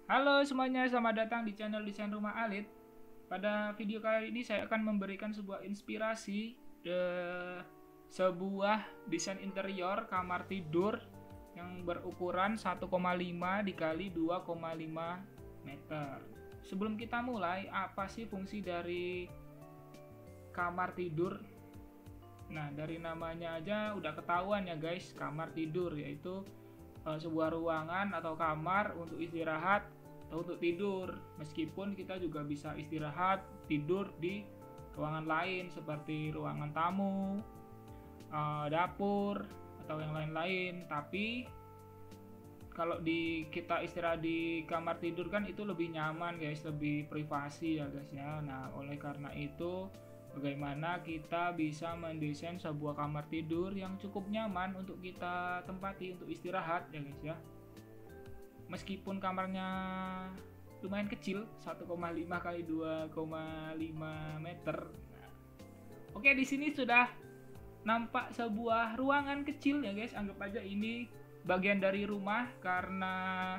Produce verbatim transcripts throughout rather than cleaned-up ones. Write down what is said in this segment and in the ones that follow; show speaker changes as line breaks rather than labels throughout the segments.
Halo semuanya, selamat datang di channel Desain Rumah Alit. Pada video kali ini saya akan memberikan sebuah inspirasi de sebuah desain interior kamar tidur yang berukuran satu koma lima dikali dua koma lima meter. Sebelum kita mulai, apa sih fungsi dari kamar tidur? Nah, dari namanya aja udah ketahuan ya guys, kamar tidur yaitu e, sebuah ruangan atau kamar untuk istirahat atau untuk tidur. Meskipun kita juga bisa istirahat tidur di ruangan lain seperti ruangan tamu, e, dapur atau yang lain-lain. Tapi kalau di kita istirahat di kamar tidur kan itu lebih nyaman guys, lebih privasi ya guys ya. Nah, oleh karena itu bagaimana kita bisa mendesain sebuah kamar tidur yang cukup nyaman untuk kita tempati untuk istirahat ya guys ya. Meskipun kamarnya lumayan kecil, satu koma lima kali dua koma lima meter. Nah, oke, di sini sudah nampak sebuah ruangan kecil ya guys. Anggap aja ini bagian dari rumah karena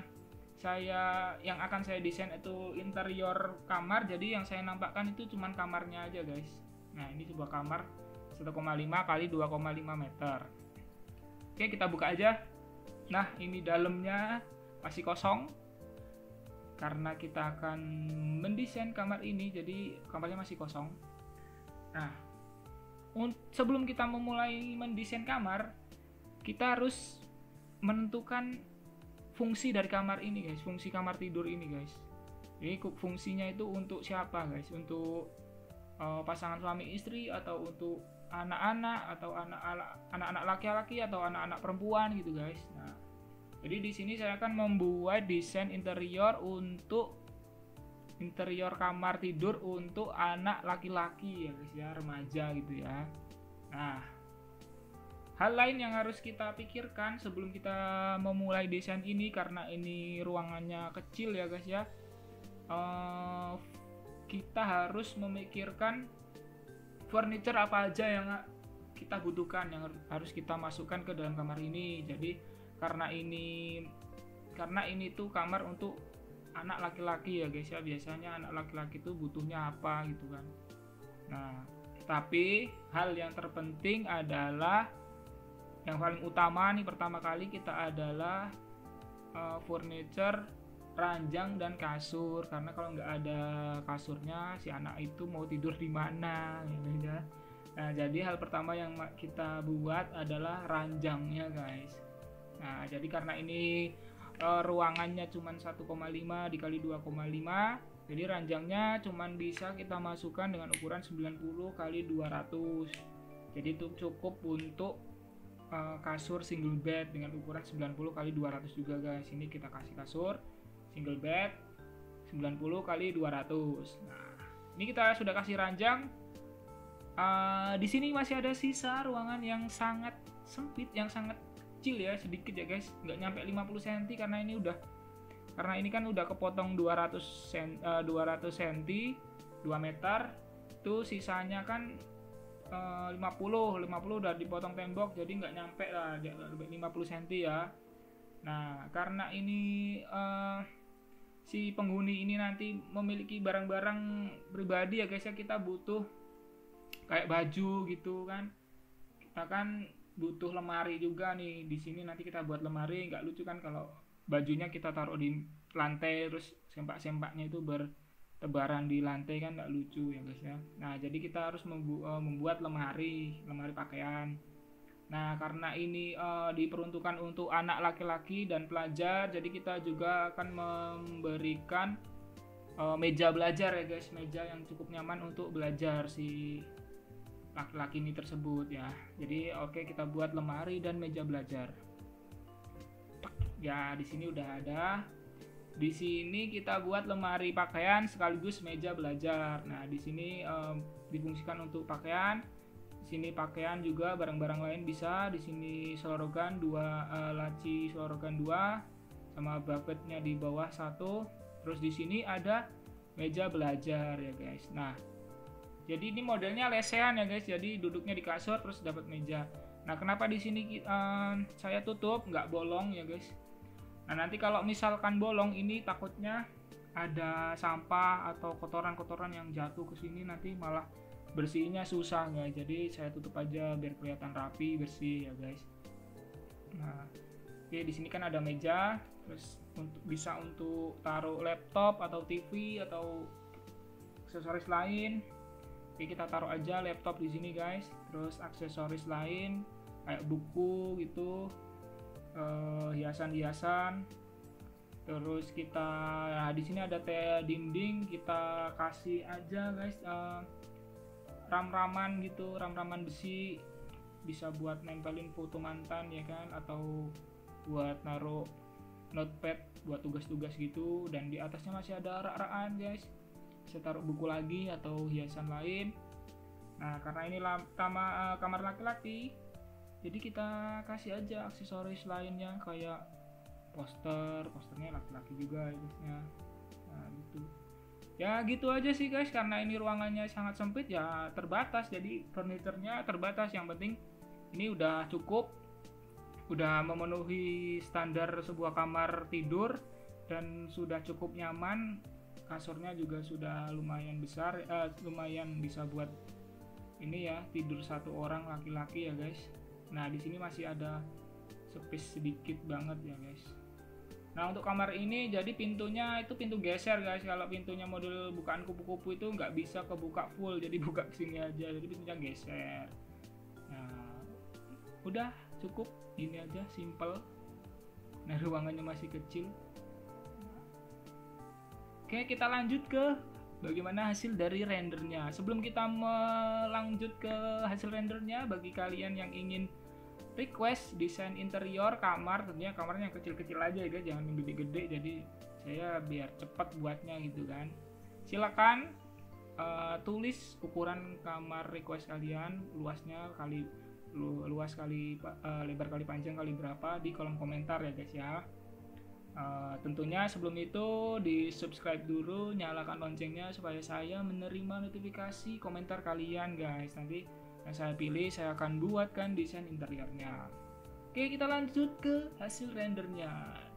saya yang akan saya desain itu interior kamar, jadi yang saya nampakkan itu cuman kamarnya aja guys. Nah, ini sebuah kamar satu koma lima kali dua koma lima meter. Oke, kita buka aja. Nah, ini dalamnya masih kosong karena kita akan mendesain kamar ini, jadi kamarnya masih kosong. Nah, sebelum kita memulai mendesain kamar, kita harus menentukan fungsi dari kamar ini guys, fungsi kamar tidur ini guys. Jadi fungsinya itu untuk siapa guys? Untuk uh, pasangan suami istri atau untuk anak-anak atau anak-anak laki-laki atau anak-anak perempuan gitu guys. Nah, jadi di sini saya akan membuat desain interior untuk interior kamar tidur untuk anak laki-laki ya guys ya, remaja gitu ya. Nah, hal lain yang harus kita pikirkan sebelum kita memulai desain ini, karena ini ruangannya kecil ya guys ya, uh, kita harus memikirkan furniture apa aja yang kita butuhkan, yang harus kita masukkan ke dalam kamar ini. Jadi karena ini karena ini tuh kamar untuk anak laki-laki ya guys ya, biasanya anak laki-laki tuh butuhnya apa gitu kan. Nah, tapi hal yang terpenting adalah yang paling utama nih, pertama kali kita adalah uh, furniture, ranjang dan kasur. Karena kalau nggak ada kasurnya, si anak itu mau tidur di mana gitu ya. Nah, jadi hal pertama yang kita buat adalah ranjangnya guys. Nah, jadi karena ini uh, ruangannya cuma satu koma lima dikali dua koma lima, jadi ranjangnya cuma bisa kita masukkan dengan ukuran sembilan puluh kali dua ratus. Jadi itu cukup untuk Uh, kasur single bed dengan ukuran sembilan puluh kali dua ratus juga guys. Ini kita kasih kasur single bed sembilan puluh kali dua ratus. Nah, ini kita sudah kasih ranjang. Uh, di sini masih ada sisa ruangan yang sangat sempit, yang sangat kecil ya, sedikit ya guys, nggak nyampe lima puluh sentimeter karena ini udah karena ini kan udah kepotong dua ratus sentimeter, dua meter. Tuh sisanya kan lima puluh udah dipotong tembok, jadi nggak nyampe lah lima puluh sentimeter ya. Nah, karena ini uh, si penghuni ini nanti memiliki barang-barang pribadi ya guys ya, kita butuh kayak baju gitu kan, kita kan butuh lemari juga nih. Di sini nanti kita buat lemari, nggak lucu kan kalau bajunya kita taruh di lantai terus sempak-sempaknya itu ber tebaran di lantai, kan nggak lucu ya guys ya. Nah, jadi kita harus membu uh, membuat lemari lemari pakaian. Nah, karena ini uh, diperuntukkan untuk anak laki-laki dan pelajar, jadi kita juga akan memberikan uh, meja belajar ya guys, meja yang cukup nyaman untuk belajar si laki-laki ini tersebut ya. Jadi oke, kita buat lemari dan meja belajar. Ya, di sini udah ada. Di sini kita buat lemari pakaian sekaligus meja belajar. Nah, di sini um, difungsikan untuk pakaian. Di sini pakaian juga, barang-barang lain bisa. Di sini selorogan dua, uh, laci selorogan dua, sama bucketnya di bawah satu. Terus di sini ada meja belajar ya guys. Nah, jadi ini modelnya lesehan ya guys. Jadi duduknya di kasur terus dapat meja. Nah, kenapa di sini uh, saya tutup nggak bolong ya guys? Nah nanti kalau misalkan bolong ini takutnya ada sampah atau kotoran-kotoran yang jatuh ke sini, nanti malah bersihnya susah guys. Jadi saya tutup aja biar kelihatan rapi bersih ya guys. Nah oke, di sini kan ada meja, terus untuk bisa untuk taruh laptop atau T V atau aksesoris lain. Oke, kita taruh aja laptop di sini guys. Terus aksesoris lain kayak buku gitu, eh, hiasan-hiasan. Terus kita, nah di sini ada teh dinding, kita kasih aja guys uh, ram-raman gitu, ram-raman besi, bisa buat nempelin foto mantan ya kan, atau buat naruh notepad buat tugas-tugas gitu. Dan di atasnya masih ada rak-rakan guys, bisa taruh buku lagi atau hiasan lain. Nah karena ini tama, uh, kamar laki-laki, jadi kita kasih aja aksesoris lainnya kayak poster, posternya laki-laki juga guysnya. Nah gitu ya, gitu aja sih guys. Karena ini ruangannya sangat sempit ya, terbatas, jadi furniturnya terbatas. Yang penting ini udah cukup, udah memenuhi standar sebuah kamar tidur, dan sudah cukup nyaman. Kasurnya juga sudah lumayan besar, eh, lumayan bisa buat ini ya, tidur satu orang laki-laki ya guys. Nah di sini masih ada space sedikit banget ya guys. Nah untuk kamar ini jadi pintunya itu pintu geser guys. Kalau pintunya model bukaan kupu-kupu itu nggak bisa kebuka full, jadi buka kesini aja, jadi pintunya geser. Nah udah cukup, ini aja simple. Nah ruangannya masih kecil. Oke, kita lanjut ke bagaimana hasil dari rendernya. Sebelum kita melanjut ke hasil rendernya, bagi kalian yang ingin request desain interior kamar, tentunya kamarnya yang kecil-kecil aja ya guys, jangan yang gede-gede, jadi saya biar cepat buatnya gitu kan. Silakan uh, tulis ukuran kamar request kalian, luasnya kali lu, luas kali uh, lebar kali panjang kali berapa di kolom komentar ya guys ya. Uh, tentunya sebelum itu di subscribe dulu, nyalakan loncengnya supaya saya menerima notifikasi komentar kalian guys. Nanti yang saya pilih saya akan buatkan desain interiornya. Oke, kita lanjut ke hasil rendernya.